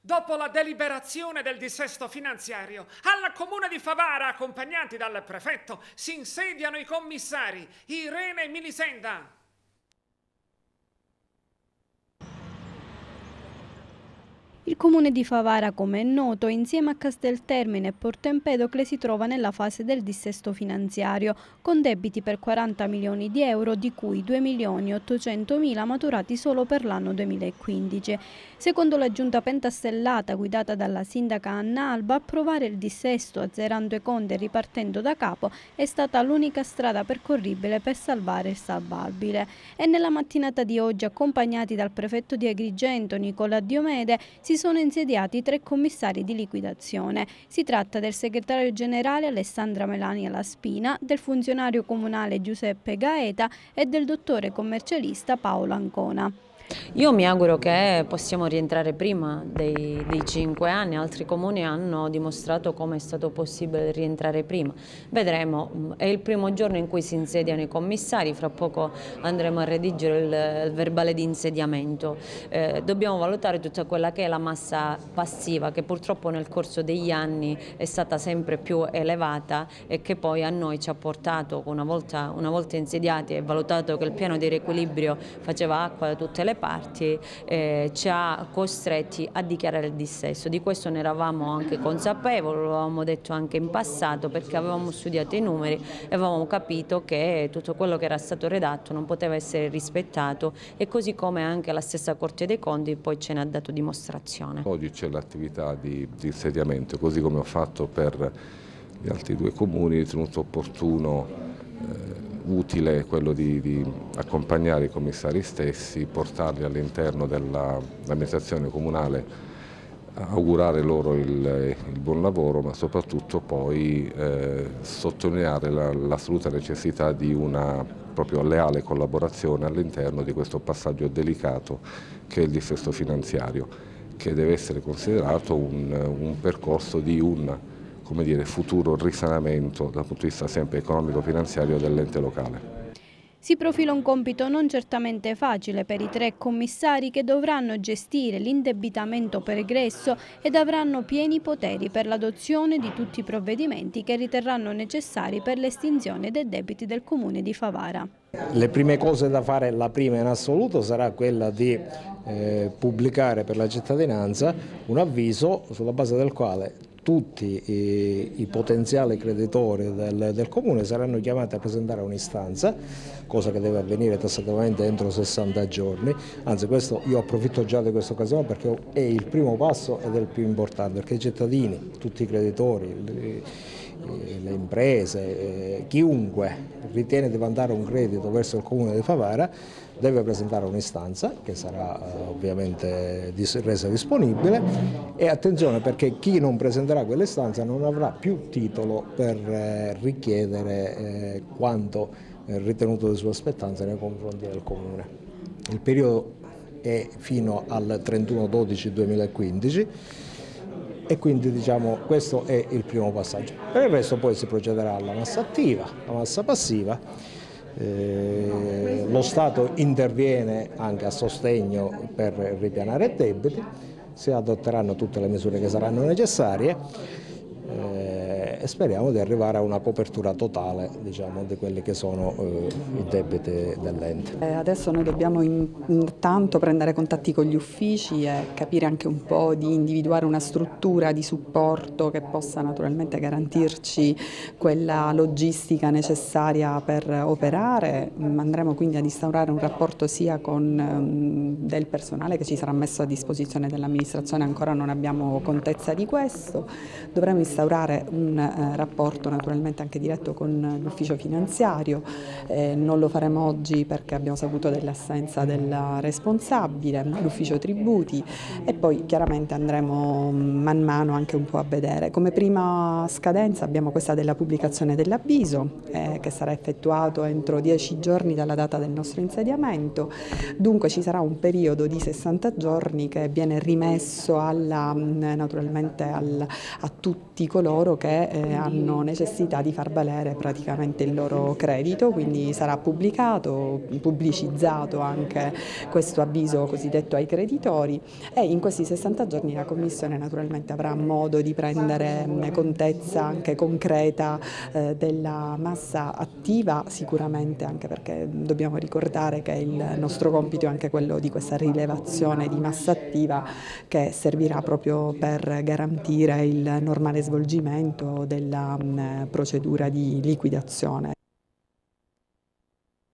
Dopo la deliberazione del dissesto finanziario, al comune di Favara, accompagnati dal prefetto, si insediano i commissari Irene Milisenda. Il comune di Favara, come è noto, insieme a Casteltermine e Porto Empedocle si trova nella fase del dissesto finanziario, con debiti per 40 milioni di euro, di cui 2.800.000 maturati solo per l'anno 2015. Secondo la giunta pentastellata guidata dalla sindaca Anna Alba, approvare il dissesto azzerando i conti e ripartendo da capo è stata l'unica strada percorribile per salvare il salvabile. E nella mattinata di oggi, accompagnati dal prefetto di Agrigento Nicola Diomede, si sono insediati 3 commissari di liquidazione. Si tratta del segretario generale Alessandra Melania Laspina, del funzionario comunale Giuseppe Gaeta e del dottore commercialista Paolo Ancona. Io mi auguro che possiamo rientrare prima dei 5 anni, altri comuni hanno dimostrato come è stato possibile rientrare prima. Vedremo, è il primo giorno in cui si insediano i commissari, fra poco andremo a redigere il verbale di insediamento. Dobbiamo valutare tutta quella che è la massa passiva che purtroppo nel corso degli anni è stata sempre più elevata e che poi a noi ci ha portato, una volta insediati e valutato che il piano di riequilibrio faceva acqua da tutte le parti, ci ha costretti a dichiarare il dissesto. Di questo ne eravamo anche consapevoli, lo avevamo detto anche in passato, perché avevamo studiato i numeri e avevamo capito che tutto quello che era stato redatto non poteva essere rispettato, e così come anche la stessa Corte dei Conti poi ce ne ha dato dimostrazione. Oggi c'è l'attività di insediamento, così come ho fatto per gli altri 2 comuni, ritenuto opportuno, utile quello di accompagnare i commissari stessi, portarli all'interno dell'amministrazione comunale, augurare loro il buon lavoro, ma soprattutto poi sottolineare l'assoluta necessità di una proprio leale collaborazione all'interno di questo passaggio delicato che è il dissesto finanziario, che deve essere considerato un percorso di come dire, futuro risanamento dal punto di vista sempre economico-finanziario dell'ente locale. Si profila un compito non certamente facile per i 3 commissari, che dovranno gestire l'indebitamento pregresso ed avranno pieni poteri per l'adozione di tutti i provvedimenti che riterranno necessari per l'estinzione dei debiti del comune di Favara. Le prime cose da fare, la prima in assoluto, sarà quella di pubblicare per la cittadinanza un avviso sulla base del quale tutti i potenziali creditori del comune saranno chiamati a presentare un'istanza, cosa che deve avvenire tassativamente entro 60 giorni, anzi questo io approfitto già di questa occasione perché è il primo passo ed è il più importante, perché i cittadini, tutti i creditori, le imprese, chiunque ritiene di vantare un credito verso il comune di Favara deve presentare un'istanza che sarà ovviamente resa disponibile, e attenzione perché chi non presenterà quell'istanza non avrà più titolo per richiedere quanto ritenuto di sua spettanza nei confronti del comune. Il periodo è fino al 31/12/2015 e quindi diciamo questo è il primo passaggio. Per il resto poi si procederà alla massa attiva, alla massa passiva. Lo Stato interviene anche a sostegno per ripianare i debiti, si adotteranno tutte le misure che saranno necessarie e speriamo di arrivare a una copertura totale, diciamo, di quelli che sono i debiti dell'ente. Adesso noi dobbiamo intanto prendere contatti con gli uffici e capire anche un po' di individuare una struttura di supporto che possa naturalmente garantirci quella logistica necessaria per operare. Andremo quindi ad instaurare un rapporto sia con del personale che ci sarà messo a disposizione dell'amministrazione, ancora non abbiamo contezza di questo. Dovremo instaurare un rapporto naturalmente anche diretto con l'ufficio finanziario, non lo faremo oggi perché abbiamo saputo dell'assenza della responsabile, l'ufficio tributi, e poi chiaramente andremo man mano anche un po' a vedere. Come prima scadenza abbiamo questa della pubblicazione dell'avviso che sarà effettuato entro 10 giorni dalla data del nostro insediamento, dunque ci sarà un periodo di 60 giorni che viene rimesso naturalmente a tutti tutti coloro che hanno necessità di far valere praticamente il loro credito, quindi sarà pubblicizzato anche questo avviso cosiddetto ai creditori, e in questi 60 giorni la Commissione naturalmente avrà modo di prendere contezza anche concreta della massa attiva, sicuramente, anche perché dobbiamo ricordare che il nostro compito è anche quello di questa rilevazione di massa attiva, che servirà proprio per garantire il normale svolgimento della procedura di liquidazione